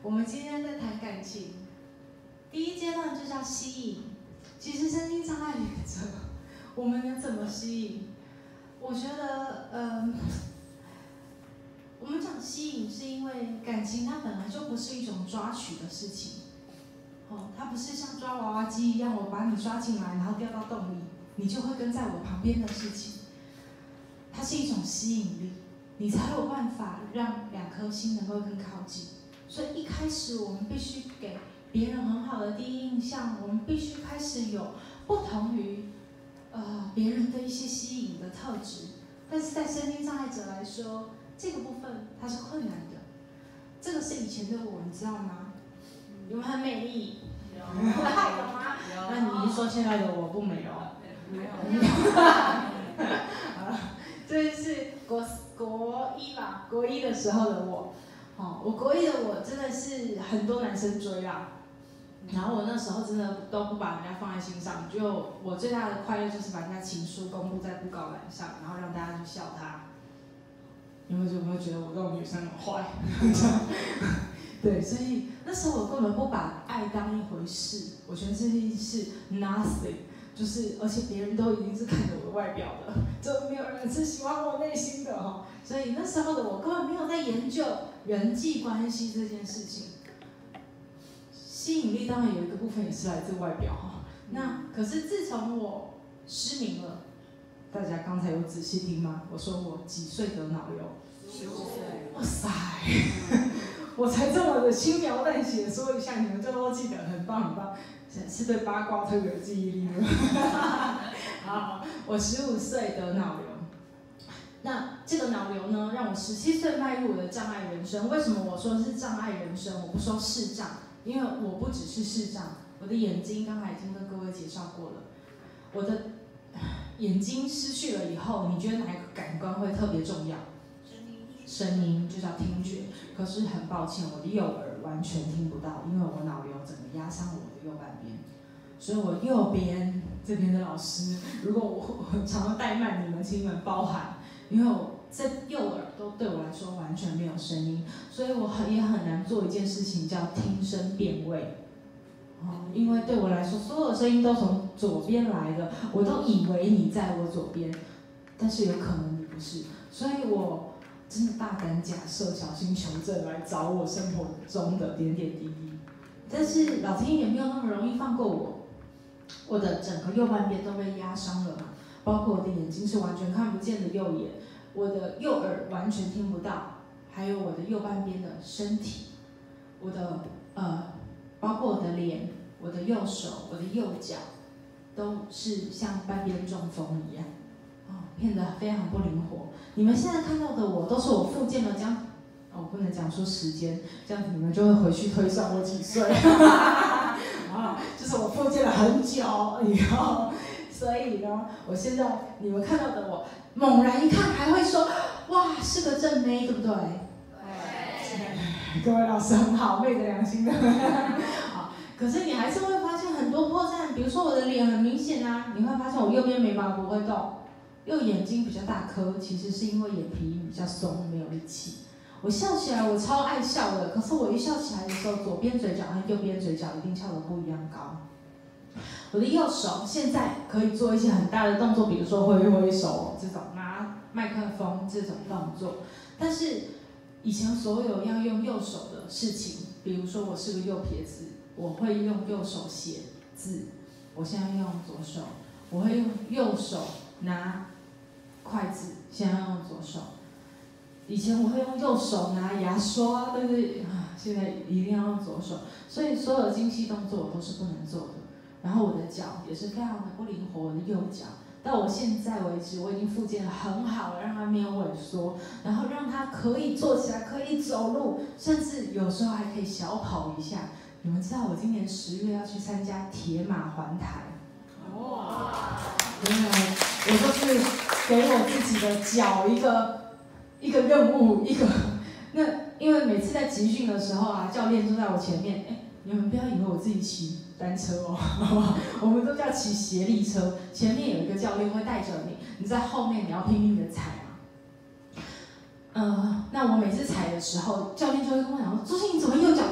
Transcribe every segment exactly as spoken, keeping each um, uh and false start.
我们今天在谈感情，第一阶段就叫吸引。其实身心障碍者，我们能怎么吸引？我觉得，嗯，我们讲吸引，是因为感情它本来就不是一种抓取的事情，哦，它不是像抓娃娃机一样，我把你抓进来，然后掉到洞里，你就会跟在我旁边的事情。它是一种吸引力，你才有办法让两颗心能够更靠近。所以一开始我们必须给别人很好的第一印象，我们必须开始有不同于呃别人的一些吸引的特质。但是在身心障碍者来说，这个部分它是困难的。这个是以前的我，你知道吗？有没有很美丽？有。有吗？有。那你是说现在的我不美哦？没有。这是国国一吧，国一的时候的我。哦，我国一的我真的是很多男生追啦，然后我那时候真的都不把人家放在心上，就我最大的快乐就是把人家情书公布在布告栏上，然后让大家去笑他。你们有没有觉得我这种女生很坏？对，所以那时候我根本不把爱当一回事，我觉得这件事 nothing， 就是而且别人都已经是看着我的外表的，就没有人是喜欢我内心的哈。所以那时候的我根本没有在研究人际关系这件事情。吸引力当然有一个部分也是来自外表哈。那可是自从我失明了，大家刚才有仔细听吗？我说我几岁得脑瘤？十五岁。哇塞！我才这么的轻描淡写说一下，你们就都记得，很棒很棒，是对八卦特别有记忆力的。好，我十五岁得脑瘤。那这个脑瘤呢，让我十七岁迈入我的障碍人生。为什么我说是障碍人生？我不说视障，因为我不只是视障，我的眼睛刚才已经跟各位介绍过了。我的眼睛失去了以后，你觉得哪一个感官会特别重要？声音就叫听觉。可是很抱歉，我的右耳完全听不到，因为我脑瘤整个压伤了我的右半边。所以我右边这边的老师，如果我我常常怠慢你们，请你们包涵。因为我这右耳都对我来说完全没有声音，所以我很也很难做一件事情叫听声辨位。哦，因为对我来说，所有声音都从左边来的，我都以为你在我左边，但是有可能你不是，所以我真的大胆假设，小心求证来找我生活中的点点滴滴。但是老天爷没有那么容易放过我，我的整个右半边都被压伤了嘛。包括我的眼睛是完全看不见的右眼，我的右耳完全听不到，还有我的右半边的身体，我的呃，包括我的脸、我的右手、我的右脚，都是像半边中风一样，哦，变得非常不灵活。你们现在看到的我，都是我复健了将，哦，不能讲说时间，这样子你们就会回去推算我几岁，啊，就是我复健了很久以后。所以呢，我现在你们看到的我，猛然一看还会说，哇，是个正妹，对不对？对。各位老师很好，昧着良心的。好，可是你还是会发现很多破绽，比如说我的脸很明显啊，你会发现我右边眉毛不会动，右眼睛比较大颗，其实是因为眼皮比较松，没有力气。我笑起来我超爱笑的，可是我一笑起来的时候，左边嘴角和右边嘴角一定翘得不一样高。我的右手现在可以做一些很大的动作，比如说挥挥手这种拿麦克风这种动作，但是以前所有要用右手的事情，比如说我是个右撇子，我会用右手写字，我现在用左手，我会用右手拿筷子，现在用左手。以前我会用右手拿牙刷，但是啊，现在一定要用左手，所以所有的精细动作我都是不能做的。然后我的脚也是非常的不灵活，我的右脚到我现在为止，我已经复健得很好了，让它没有萎缩，然后让它可以坐起来，可以走路，甚至有时候还可以小跑一下。你们知道我今年十月要去参加铁马环台，哇！原来我就是给我自己的脚一个一个任务，一个那因为每次在集训的时候啊，教练就在我前面，哎，你们不要以为我自己骑单车哦，好不好？我们都叫骑协力车，前面有一个教练会带着你，你在后面你要拼命的踩嘛。呃，那我每次踩的时候，教练就会跟我讲说：“周信，你怎么右脚你又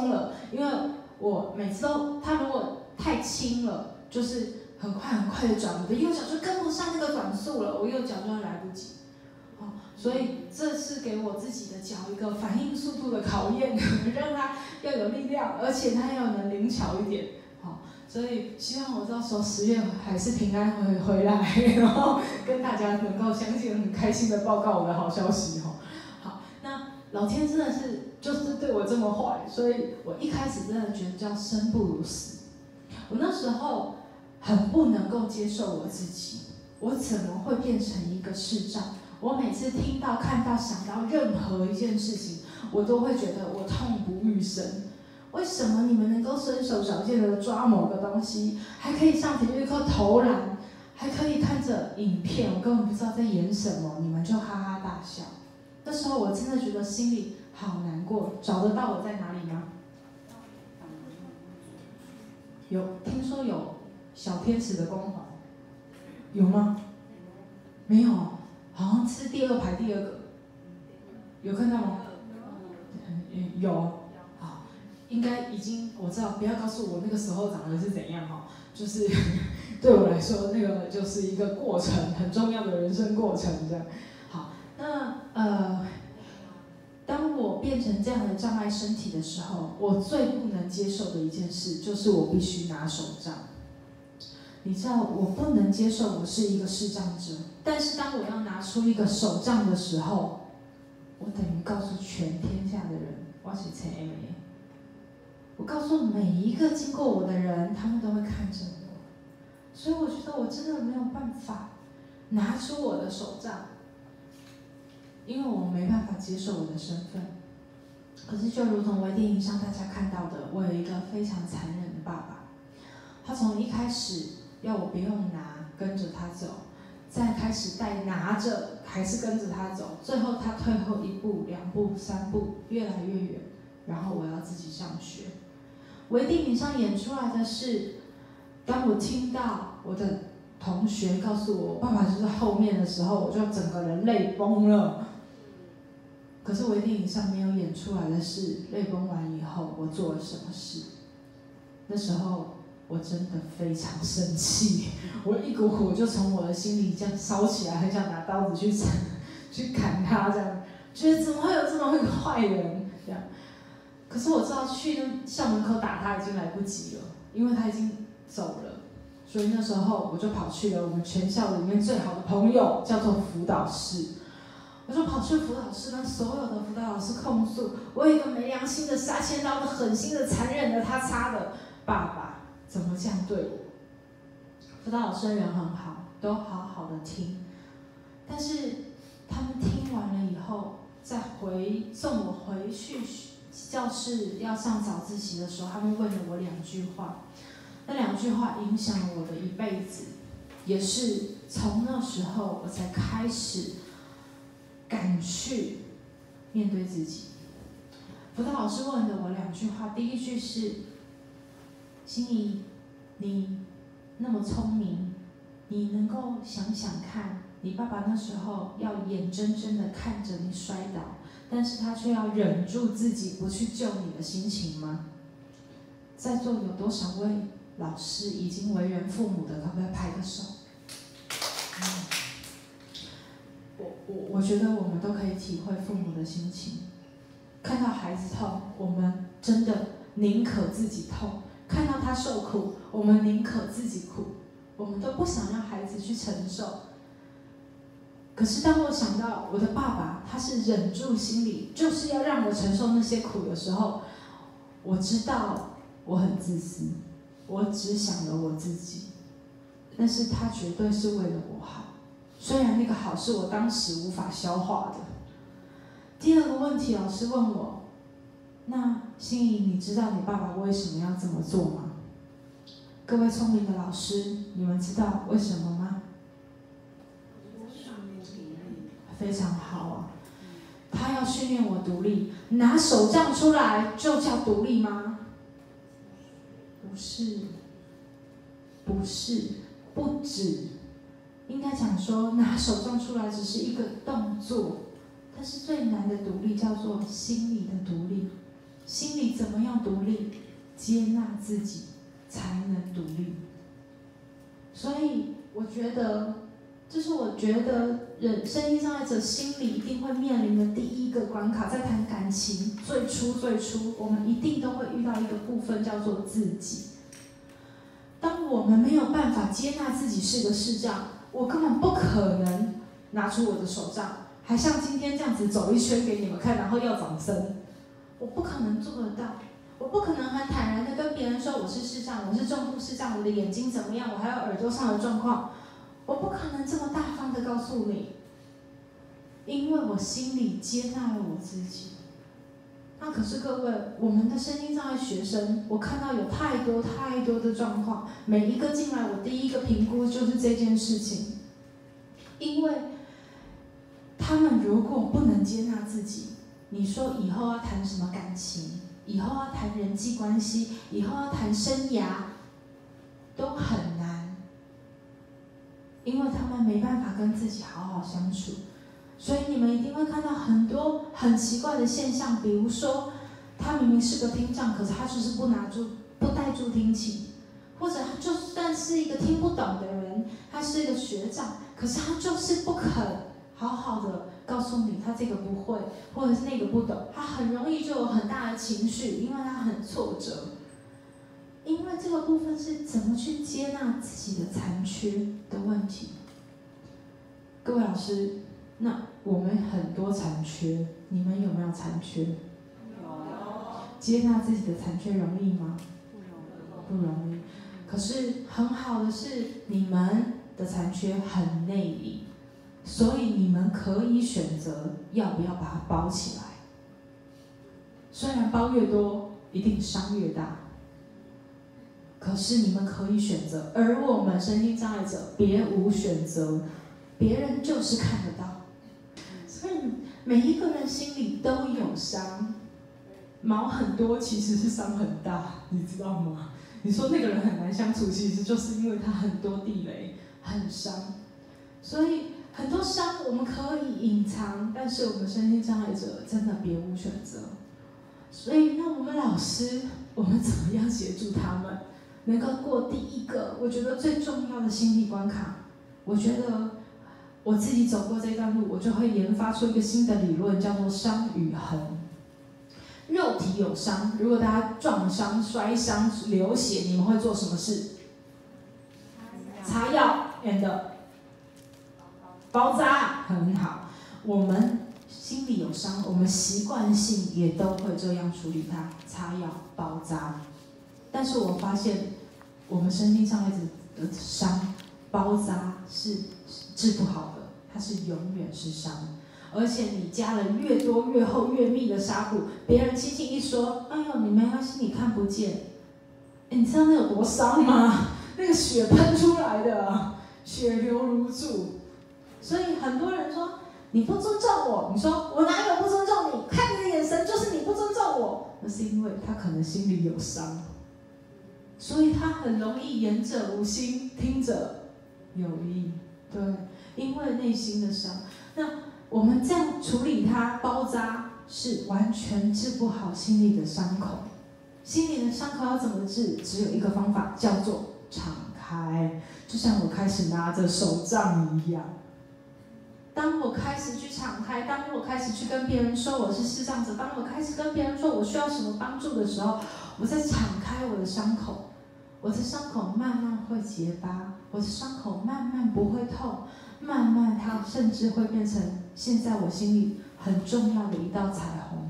松了，因为我每次都他如果太轻了，就是很快很快的转，我的右脚就跟不上那个转速了，我右脚就会来不及。哦，所以这是给我自己的脚一个反应速度的考验，让它要有力量，而且它要能灵巧一点。好，所以希望我到时候十月还是平安回回来，然后跟大家能够相见很开心的报告我的好消息哈。好，那老天真的是就是对我这么坏，所以我一开始真的觉得叫生不如死。我那时候很不能够接受我自己，我怎么会变成一个视障？我每次听到、看到、想到任何一件事情，我都会觉得我痛不欲生。为什么你们能够伸手矫健的抓某个东西，还可以上体育课投篮，还可以看着影片，我根本不知道在演什么，你们就哈哈大笑。那时候我真的觉得心里好难过。找得到我在哪里吗？有，听说有小天使的光环，有吗？没有，好像是第二排第二个，有看到吗？嗯，有。应该已经我知道，不要告诉我那个时候长得是怎样哈，就是对我来说，那个就是一个过程，很重要的人生过程这样。好，那呃，当我变成这样的障碍身体的时候，我最不能接受的一件事就是我必须拿手杖。你知道，我不能接受我是一个视障者，但是当我要拿出一个手杖的时候，我等于告诉全天下的人，我是陈 M A。我告诉每一个经过我的人，他们都会看着我，所以我觉得我真的没有办法拿出我的手杖，因为我没办法接受我的身份。可是就如同微电影上大家看到的，我有一个非常残忍的爸爸，他从一开始要我不用拿，跟着他走，再开始带拿着，还是跟着他走，最后他退后一步、两步、三步，越来越远，然后我要自己上学。微电影上演出来的是，当我听到我的同学告诉我爸爸就在后面的时候，我就整个人泪崩了。可是微电影上没有演出来的是，泪崩完以后我做了什么事。那时候我真的非常生气，我一股火就从我的心里这样烧起来，很想拿刀子去砍去砍他，这样觉得怎么会有这么一个坏人这样。可是我知道去校门口打他已经来不及了，因为他已经走了，所以那时候我就跑去了我们全校里面最好的朋友，叫做辅导室。我就跑去辅导室跟所有的辅导老师控诉，我有一个没良心的、杀千刀的、狠心的、残忍的、他杀的爸爸，怎么这样对我？辅导老师人很好，都好好的听，但是他们听完了以后，再回送我回去教室要上早自习的时候，他们问了我两句话，那两句话影响了我的一辈子，也是从那时候我才开始敢去面对自己。辅导老师问了我两句话，第一句是：心怡，你那么聪明，你能够想想看，你爸爸那时候要眼睁睁的看着你摔倒，但是他却要忍住自己不去救你的心情吗？在座有多少位老师已经为人父母的，可不可以拍个手？嗯、我我我觉得我们都可以体会父母的心情。看到孩子痛，我们真的宁可自己痛；看到他受苦，我们宁可自己苦。我们都不想让孩子去承受。可是当我想到我的爸爸，他是忍住心里，就是要让我承受那些苦的时候，我知道我很自私，我只想了我自己，但是他绝对是为了我好，虽然那个好是我当时无法消化的。第二个问题，老师问我，那心怡，你知道你爸爸为什么要这么做吗？各位聪明的老师，你们知道为什么吗？非常好啊，他要训练我独立，拿手杖出来就叫独立吗？不是，不是，不止，应该讲说拿手杖出来只是一个动作，但是最难的独立叫做心理的独立。 心里怎么样独立，接纳自己才能独立。所以我觉得，这是我觉得人身心障碍者心里一定会面临的第一个关卡。在谈感情，最初最初，我们一定都会遇到一个部分叫做自己。当我们没有办法接纳自己是个视障，我根本不可能拿出我的手杖，还像今天这样子走一圈给你们看，然后要掌声，我不可能做得到。我不可能很坦然的跟别人说我是视障，我是重度视障，我的眼睛怎么样，我还有耳朵上的状况，我不可能这么大方的告诉你，因为我心里接纳了我自己。那可是各位，我们的身心障碍学生，我看到有太多太多的状况，每一个进来，我第一个评估就是这件事情，因为他们如果不能接纳自己，你说以后要谈什么感情，以后要谈人际关系，以后要谈生涯，都很难，因为他们没办法跟自己好好相处。所以你们一定会看到很多很奇怪的现象，比如说，他明明是个听障，可是他就是不拿助不带助听器，或者他就算是一个听不懂的人，他是一个学长，可是他就是不肯好好的告诉你他这个不会，或者是那个不懂，他很容易就有很大的情绪，因为他很挫折。因为这个部分是怎么去接纳自己的残缺的问题。各位老师，那我们很多残缺，你们有没有残缺？有。接纳自己的残缺容易吗？不容易。可是很好的是，你们的残缺很内隐，所以你们可以选择要不要把它包起来。虽然包越多，一定伤越大。可是你们可以选择，而我们身心障碍者别无选择，别人就是看得到。所以每一个人心里都有伤，毛很多其实是伤很大，你知道吗？你说那个人很难相处，其实就是因为他很多地雷，很伤。所以很多伤我们可以隐藏，但是我们身心障碍者真的别无选择。所以那我们老师，我们怎么样协助他们能够过第一个我觉得最重要的心理关卡？我觉得我自己走过这段路，我就会研发出一个新的理论，叫做伤与痕。肉体有伤，如果大家撞伤、摔伤、流血，你们会做什么事？擦药 and 包扎，很好。我们心里有伤，我们习惯性也都会这样处理它，擦药、包扎。但是我发现，我们身心障碍者的伤，包扎是治不好的，它是永远是伤。而且你加了越多、越厚、越密的纱布，别人轻轻一说，哎呦，你没关系，你看不见。哎，你知道那有多伤吗？那个血喷出来的，血流如注。所以很多人说你不尊重我，你说我哪有不尊重你？看你的眼神就是你不尊重我。那是因为他可能心里有伤，所以他很容易言者无心，听者有意。对，因为内心的伤。那我们这样处理它，包扎是完全治不好心里的伤口。心里的伤口要怎么治？只有一个方法，叫做敞开。就像我开始拿着手杖一样。当我开始去敞开，当我开始去跟别人说我是视障者，当我开始跟别人说我需要什么帮助的时候，我在敞开我的伤口，我的伤口慢慢会结疤，我的伤口慢慢不会痛，慢慢它甚至会变成现在我心里很重要的一道彩虹。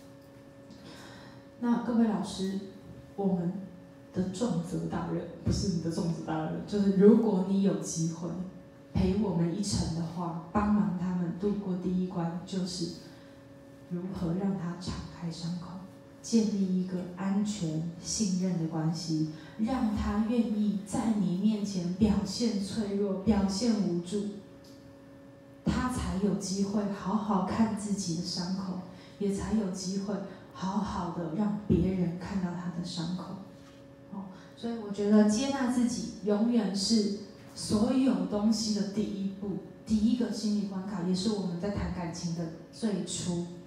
那各位老师，我们的重责大任不是你的重责大任，就是如果你有机会陪我们一程的话，帮忙他们度过第一关，就是如何让他敞开伤口，建立一个安全、信任的关系，让他愿意在你面前表现脆弱、表现无助，他才有机会好好看自己的伤口，也才有机会好好的让别人看到他的伤口。哦，所以我觉得接纳自己永远是所有东西的第一步，第一个心理关卡，也是我们在谈感情的最初。